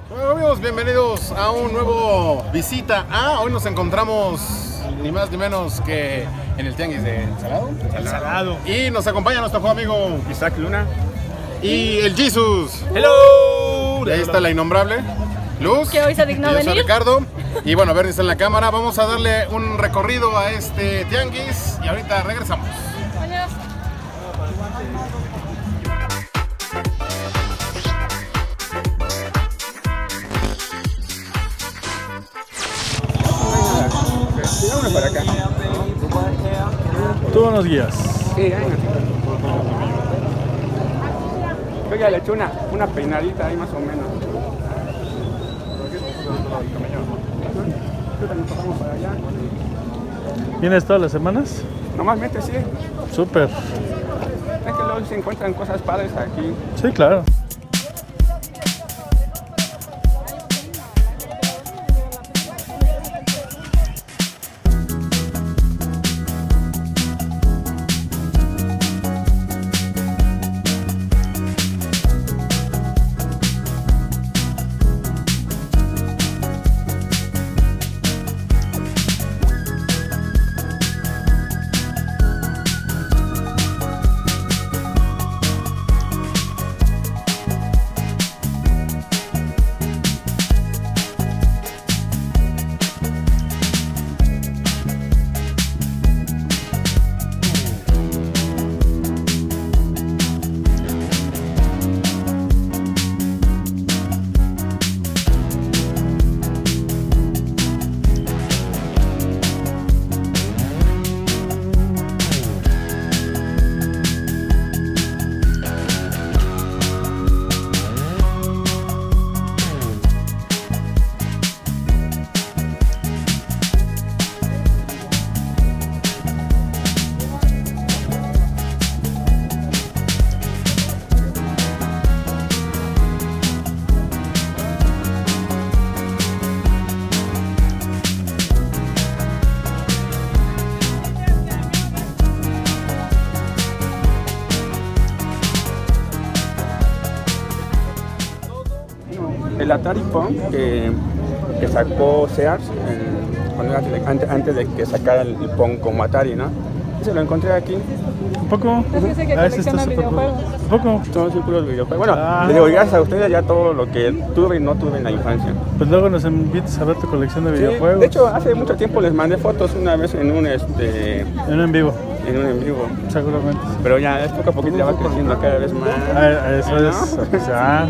Bueno amigos, bienvenidos a un nuevo visita a... Hoy nos encontramos ni más ni menos que en el Tianguis de Salado. Salado. Y nos acompaña nuestro buen amigo Isaac Luna. Y el Jesus. ¡Hello! Y ahí está la innombrable Luz. Que hoy se dignó Y yo soy venir. Ricardo. Y bueno, Bernie está en la cámara. Vamos a darle un recorrido a este Tianguis y ahorita regresamos. Adiós. Vámonos para acá. Tú nos guías. Sí, venga. Yo ya le eché una peinadita ahí más o menos. Tú también pasamos para allá. ¿Vienes todas las semanas? Normalmente sí. Súper. Es que luego se encuentran cosas padres aquí. Sí, claro. El Atari Pong que sacó Sears antes de que sacara el Pong como Atari, ¿no? Se lo encontré aquí. ¿Un poco? Es que dice que colecciona videojuegos. ¿Un poco? Todos los puros videojuegos. Bueno, les digo, gracias a ustedes ya todo lo que tuve y no tuve en la infancia. Pues luego nos invitas a ver tu colección de Sí, videojuegos. de hecho, hace mucho tiempo les mandé fotos una vez en un En un en vivo, en vivo. seguramente. Pero ya es poco a poquito ya va creciendo cada vez más. Eso ¿no? es. O sea,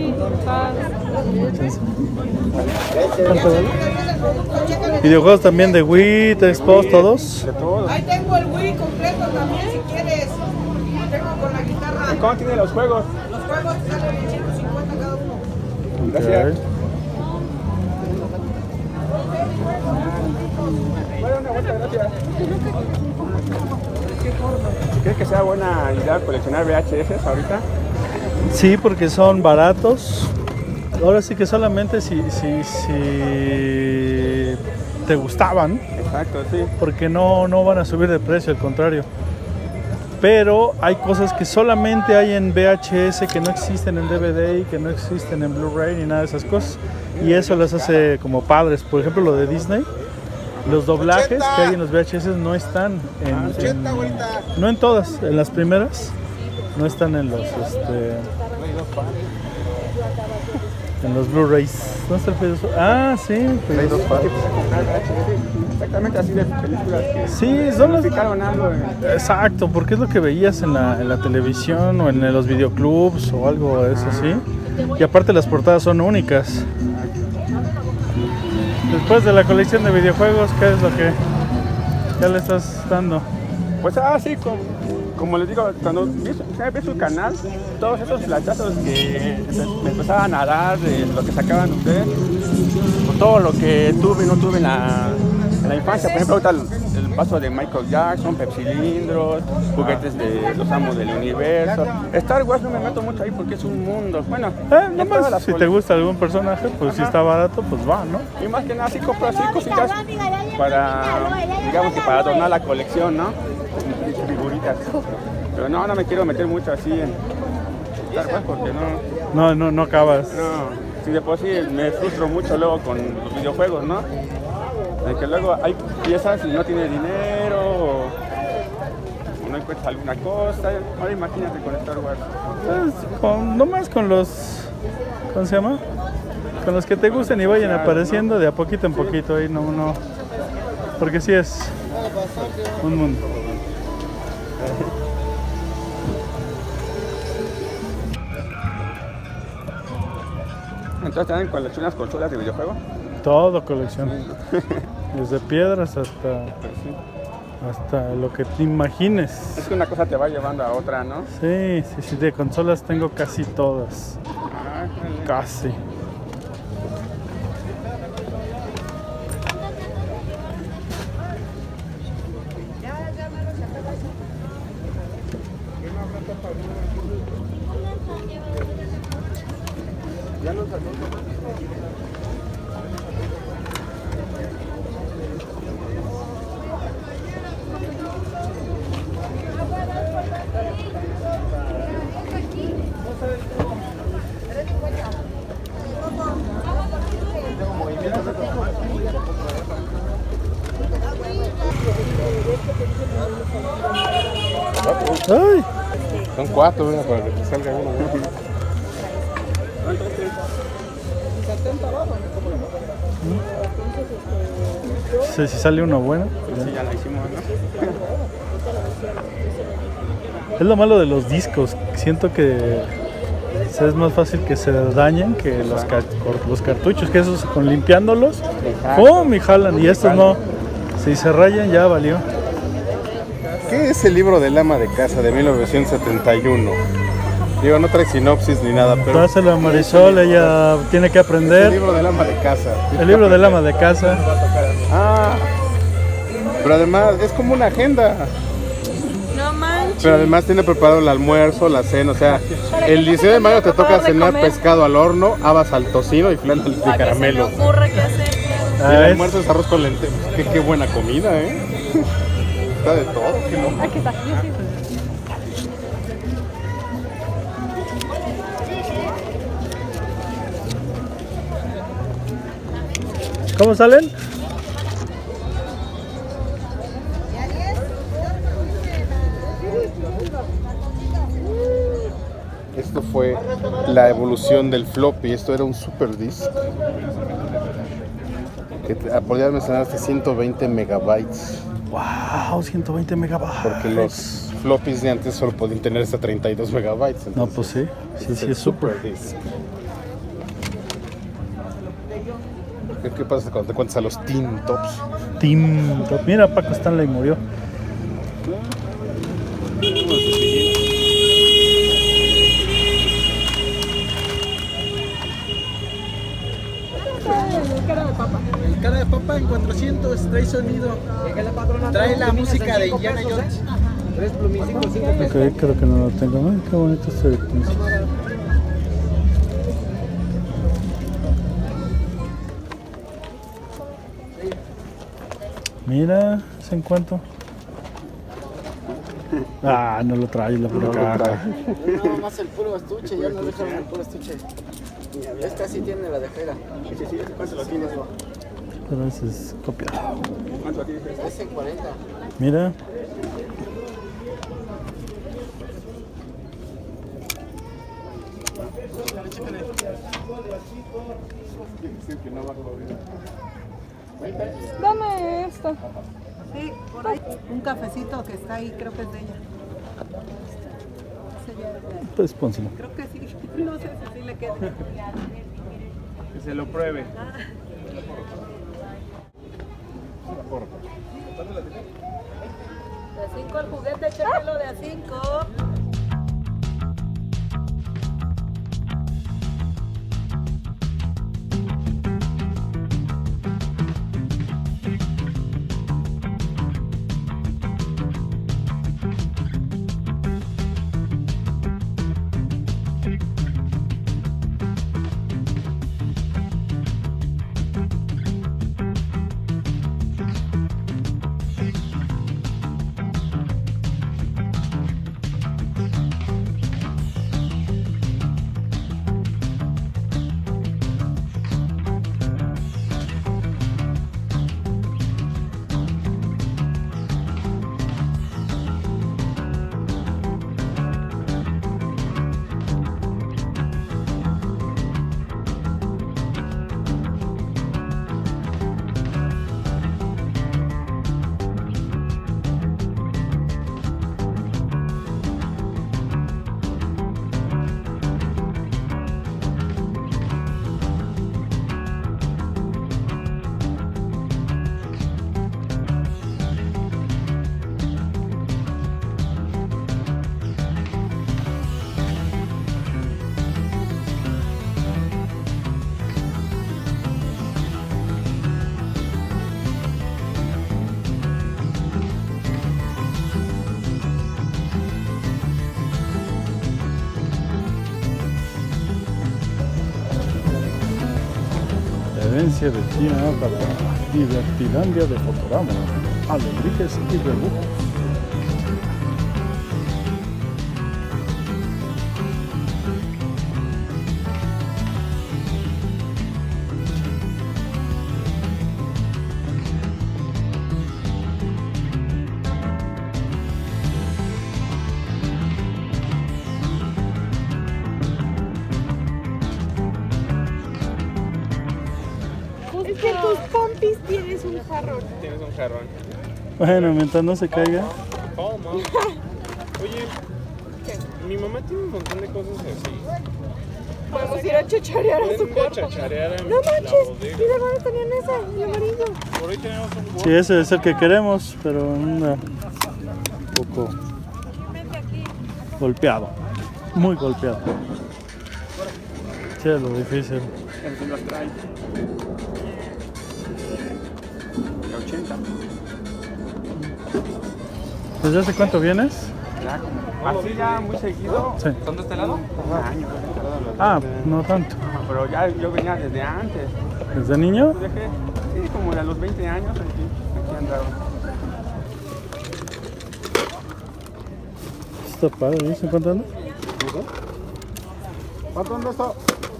videojuegos también de Wii, de Xbox, todos. De todo. Ahí tengo el Wii completo también, si quieres. Lo tengo con la guitarra. ¿Cómo tiene los juegos? Los juegos salen en 150 cada uno. Gracias. Ok. Bueno, una vuelta, gracias. ¿Crees que sea buena idea coleccionar VHS ahorita? Sí, porque son baratos. Ahora sí que solamente si te gustaban, Exacto, sí. porque no van a subir de precio, al contrario. Pero hay cosas que solamente hay en VHS, que no existen en DVD y que no existen en Blu-ray ni nada de esas cosas. Y eso las hace como padres. Por ejemplo, lo de Disney. Los doblajes que hay en los VHS no están no en todas, en las primeras no están en los en los Blu-rays. ¿No está el Facebook? Ah, sí. Pues, Exactamente así de películas que sí, son las... significaron algo. Exacto, porque es lo que veías en la televisión o en los videoclubs o algo de eso así. Y aparte las portadas son únicas. Después de la colección de videojuegos, ¿qué es lo que ya le estás dando? Pues sí, como les digo, cuando vi su canal, todos esos flachazos que me empezaban a dar de lo que sacaban ustedes, por todo lo que tuve y no tuve en la infancia. Por ejemplo, ahorita el paso de Michael Jackson, Pepsilindros, juguetes de los amos del universo. Star Wars no me meto mucho ahí porque es un mundo. Bueno, nomás si te gusta algún personaje, pues si está barato, pues va, ¿no? Y más que nada, sí compro así cositas para, digamos que para adornar la colección, ¿no? Figuritas. Pero no me quiero meter mucho así en Star Wars porque no acabas. no. si de por sí me frustro mucho luego con los videojuegos, ¿no? De que luego hay piezas y no tiene dinero o no encuentras alguna cosa. Ahora imagínate con Star Wars. Nomás con los... ¿Cómo se llama? Con los que te gusten y vayan apareciendo de a poquito en poquito. Ahí no... Porque sí es un mundo. Entonces también coleccionas consolas de videojuego. Todo colección. Desde piedras hasta lo que te imagines. Es que una cosa te va llevando a otra, ¿no? Sí, de consolas tengo casi todas. Casi. ¡Ay! Son 4, ¿verdad? Para que salga uno. Sí, si sale uno bueno. Sí, ya la hicimos, ¿no? Es lo malo de los discos. Siento que es más fácil que se dañen que los cartuchos, que esos con limpiándolos, ¡pum! Y jalan. Y estos no. Si se rayan ya valió. ¿Qué es el libro del ama de casa de 1971? Digo, no trae sinopsis ni nada, pero... Dáselo a Marisol, ella tiene que aprender. El libro del ama de casa. El libro del ama de casa. Ah, pero además es como una agenda. No manches. Pero además tiene preparado el almuerzo, la cena, o sea, el 16 de mayo te toca cenar pescado al horno, habas al tocino y flan de caramelo. Se me ocurre qué hacer. Y el almuerzo es arroz con lentejas. Qué buena comida, ¿eh? Está de todo, ¿qué no? Aquí está, yo sí. ¿Cómo salen? Esto fue la evolución del floppy. Esto era un super disc que podía almacenar hasta 120 megabytes. ¡Wow! 120 megabytes. Porque los floppies de antes solo podían tener hasta 32 megabytes. Entonces, No, pues sí. Sí, es súper. disc. ¿Qué pasa cuando te cuentas a los Teen Tops? Team Top. Mira, Paco Stanley murió. El cara de papa en 400 trae sonido. Trae la música de Indiana Jones. 3 plumísticos, 5 pesos. Ok, creo que no lo tengo. Ay, qué bonito este entonces. Mira, ¿es en cuánto? Ah, no lo trae la pura caja. No, más el puro estuche, ya no dejaron el puro estuche. Esta sí tiene la de Jera. ¿Cuánto lo tienes? Pero ese es copiado. ¿Cuánto lo tienes? Es en 40. Mira. Dame esto. Sí, por ahí. Un cafecito que está ahí, creo que es de ella. Pues pónselo. Creo que sí. No sé si sí le queda. Que se lo pruebe. De a 5 el juguete, chécalo de a 5. conferencia de Tía Ágata, Divertilandia de Fotorama, Alebrijes y Rebujos. Es que tus pompis tienes un jarrón. Tienes un jarrón. Bueno, mientras no se caiga. ¿Cómo? Oye, mi mamá tiene un montón de cosas así. Vamos a ir a chacharear a su Pueden ir a cuarto. chacharear a No la manches, bodega. mis hermanos tenían ese, el amarillo. Por ahí tenemos un Sí, ese es el que queremos, pero anda un poco golpeado. Muy golpeado. Sí, es lo difícil. El que los trae. De 80. ¿Desde hace cuánto vienes? Ya, así ya muy seguido. Sí. ¿Son de este lado? Un año. Ah, no tanto. Pero ya yo venía desde antes. ¿Desde niño? Dejé, sí, como a los 20 años aquí andaba. Está padre, ¿no? ¿Se encontrando? ¿Cuánto anda esto?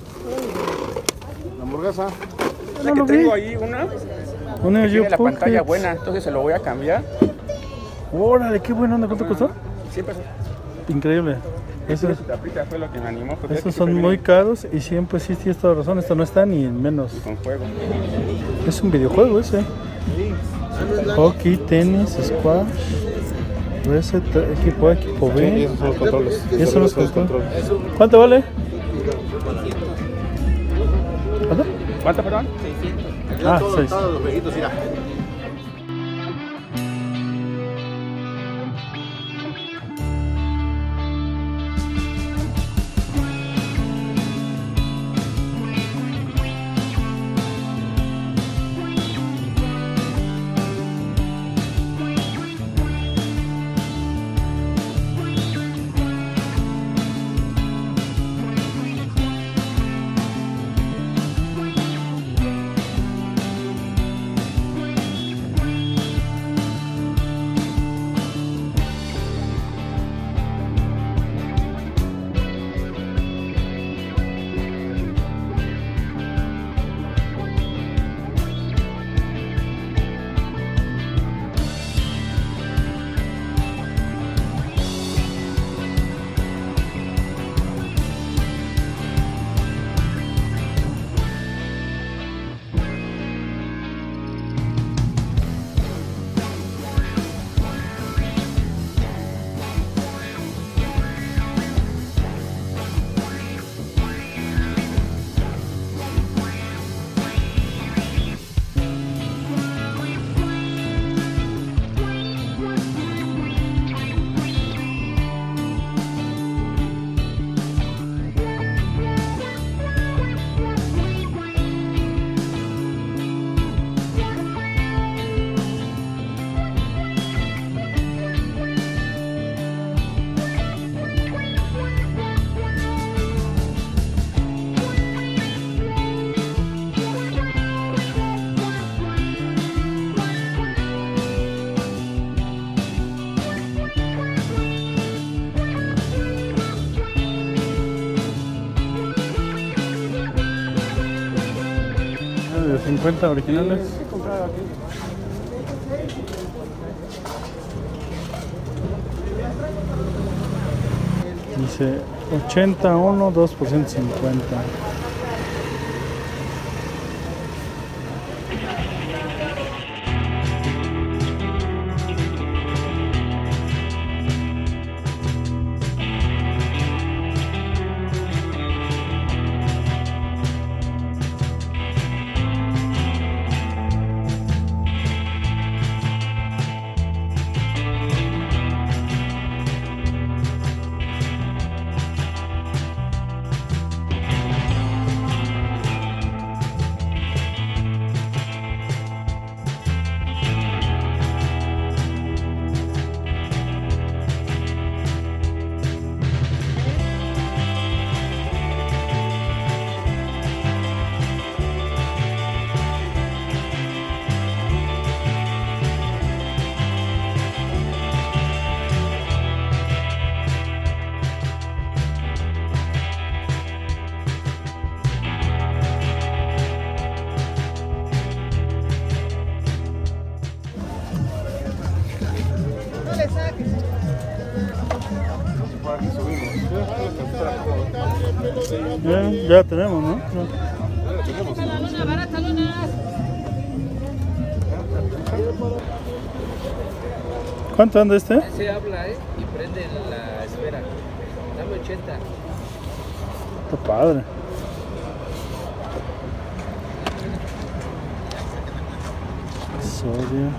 La hamburguesa. La que tengo ahí una Una que tiene la Pocket. pantalla buena, entonces se lo voy a cambiar. Órale, qué buena onda. ¿Cuánto costó? 100 pesos. Increíble. Eso Esos, fue lo que me animó. Porque esos son muy caros y siempre sí tienes toda razón. Esto no está ni en menos. con juego. Es un videojuego ese. Hockey, tenis, squash, reset, equipo A, equipo B. Esos son los controles. Esos son los controles. ¿Cuánto vale? ¿Cuánto? ¿Cuánto, perdón? Ah, 6. Todos los viejitos, mira. De 50 originales. Dice 81, 2 por 150. Ya tenemos, ¿no? ¿Cuánto anda este? Se habla, y prende la esfera. Dame 80. Está padre. Sodio.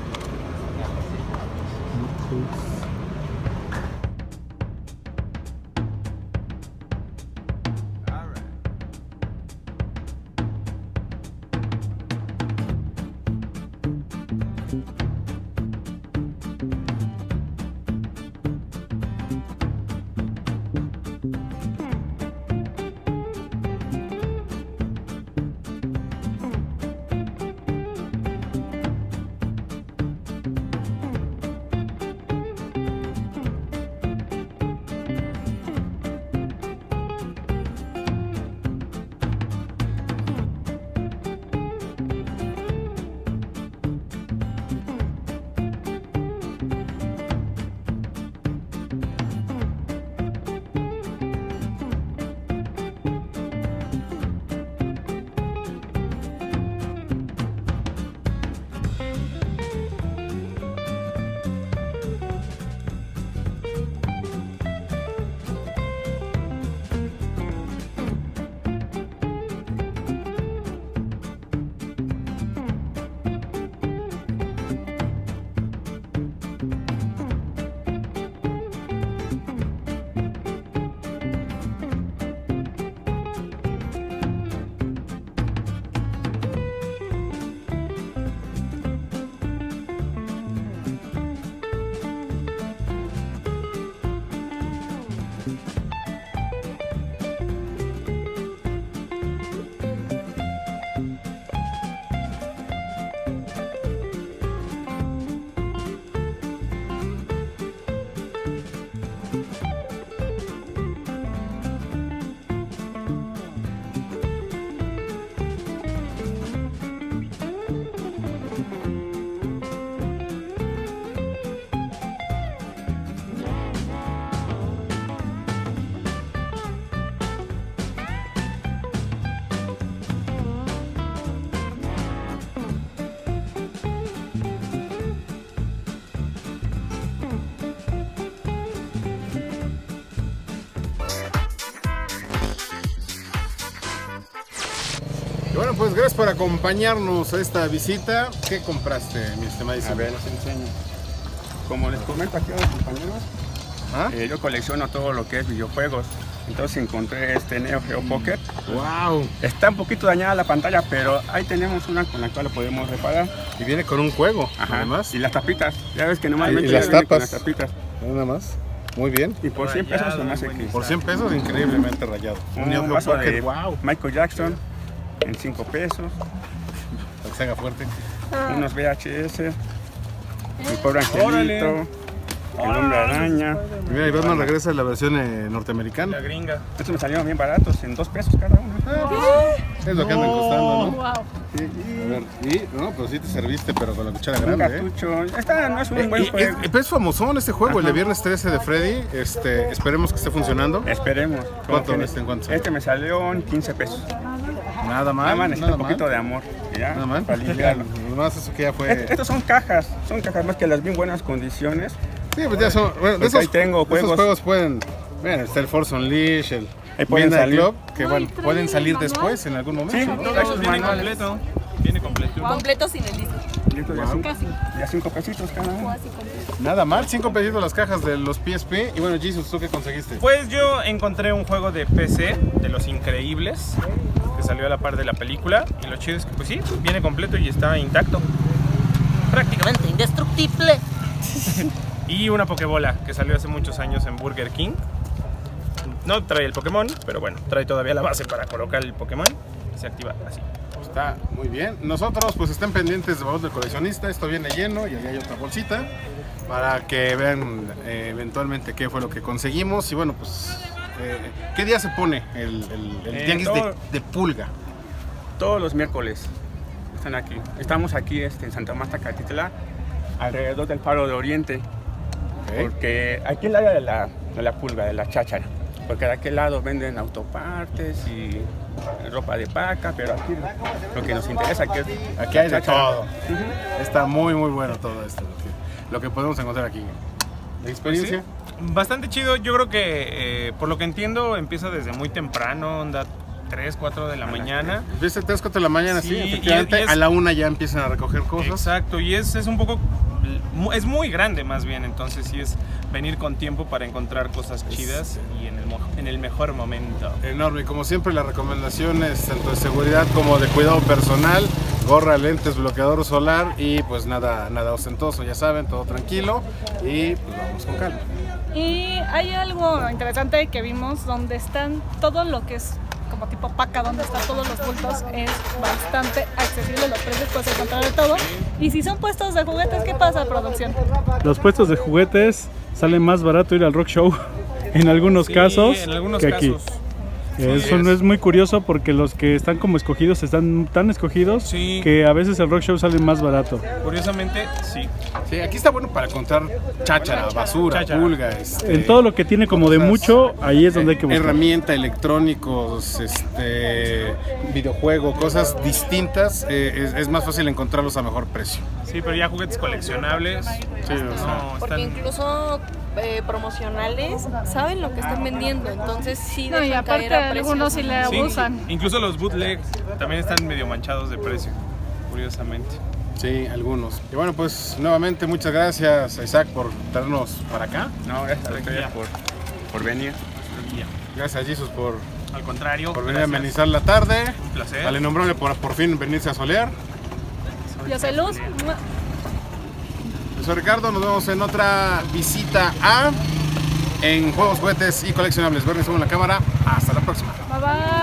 Bueno, pues gracias por acompañarnos a esta visita. ¿Ququé compraste, mi estimadísimo? A ver, les enseño. Como les comento aquí a los compañeros, yo colecciono todo lo que es videojuegos. Entonces encontré este Neo Geo Pocket. ¡Wow! Está un poquito dañada la pantalla, pero ahí tenemos una con la cual lo podemos reparar. Y viene con un juego, Ajá. además. Y las tapitas. Ya ves que normalmente y las viene con tapas. las tapitas. Nada más. Muy bien. Y por 100 pesos se me hace que Por 100 pesos, increíblemente rayado. un Neo Geo vaso Pocket, de wow. Michael Jackson en 5 pesos. Para que se haga fuerte. Unos VHS. Mi pobre angelito. El hombre araña. Y mira, Iván nos regresa la versión norteamericana. La gringa. Estos me salieron bien baratos, en 2 pesos cada uno. Es lo que andan costando, ¿no? Wow. A ver, no, pero sí te serviste, pero con la cuchara Un grande, cartucho. Esta no es un buen juego. Pero es famosón este juego, el de Ajá. viernes 13 de Freddy. Esperemos que esté funcionando. Esperemos. ¿Cuánto Como que en cuánto? Este me salió en 15 pesos. Nada mal. Nada más necesita nada un poquito mal. de amor. ¿Ya? Nada mal. Para limpiarlo. Nomás eso que ya fue. Estos son cajas más que las bien buenas condiciones. Sí, pues ya son. Bueno, de Porque esos, ahí tengo de esos juegos. juegos pueden. Bueno, está el Force Unleashed, el Ahí pueden Midnight salir. Club, que No, bueno, y trae pueden salir manual. después en algún momento. Sí, ¿no? trae sus Viene manuales. completo. Viene completo. Completo sin el disco. Y estos ya 5 pesitos cada uno. Así completo. Nada mal, 5 pesitos las cajas de los PSP. Y bueno, Jesus, ¿tú qué conseguiste? Pues yo encontré un juego de PC de Los Increíbles que salió a la par de la película. Y lo chido es que, pues sí, viene completo y está intacto. Prácticamente indestructible. Y una Pokébola que salió hace muchos años en Burger King. No trae el Pokémon, pero bueno, trae todavía la base para colocar el Pokémon. Se activa así. Está muy bien. Nosotros, pues estén pendientes de Baúl del Coleccionista. Esto viene lleno y ahí hay otra bolsita para que vean eventualmente qué fue lo que conseguimos. Y bueno, pues, ¿qué día se pone el tianguis de Pulga? Todos los miércoles están aquí. Estamos aquí en Santa Marta, Catitla, alrededor del Faro de Oriente. Ok. Porque aquí es el área de la pulga, de la cháchara. porque de aquel lado venden autopartes y ropa de paca, pero aquí lo que nos interesa aquí es Aquí hay de cháchara. todo. Está muy bueno todo esto, lo que podemos encontrar aquí. ¿La experiencia? Sí, bastante chido. Yo creo que, por lo que entiendo, empieza desde muy temprano, onda 3, 4 de la mañana. Empieza a 3, 4 de la mañana, sí, Sí, efectivamente. y es- A la 1 ya empiezan a recoger cosas. Exacto, y es un poco, es muy grande más bien, entonces sí es venir con tiempo para encontrar cosas chidas y en el mejor momento. Enorme, y como siempre las recomendaciones tanto de seguridad como de cuidado personal, gorra, lentes, bloqueador solar y pues nada ostentoso, ya saben, todo tranquilo y pues vamos con calma. Y hay algo interesante que vimos donde están todo lo que es como tipo paca, donde están todos los bultos, es bastante accesible, los precios puedes encontrar de todo. Y si son puestos de juguetes, ¿qué pasa, producción? Los puestos de juguetes sale más barato ir al Rock Show en algunos Sí, casos en algunos que aquí. casos. Eso no es muy curioso porque los que están como escogidos están tan escogidos Sí. que a veces el Rock Show sale más barato. Curiosamente, sí. Sí, aquí está bueno para encontrar cháchara, basura, Cháchara. pulga, En todo lo que tiene como de cosas, mucho, ahí es donde hay que buscar. herramienta, electrónicos, videojuego, cosas distintas, es más fácil encontrarlos a mejor precio. Sí, pero ya juguetes coleccionables. Sí, o sea, No, Porque están. incluso promocionales saben lo que están vendiendo, entonces sí No, y dejan aparte caer a precios. algunos sí le Sí, abusan. incluso los bootlegs también están medio manchados de precio, curiosamente. sí, algunos. Y bueno, pues nuevamente muchas gracias a Isaac por traernos para acá. No, gracias a Victoria por venir. Gracias a Jesus por Al contrario, venir a gracias. amenizar la tarde. Un placer. Al innombrable por fin venirse a solear. Yo soy Luz. Yo soy Ricardo, nos vemos en otra visita en Juegos, Juguetes y Coleccionables. Verne, en la cámara. Hasta la próxima. Bye bye.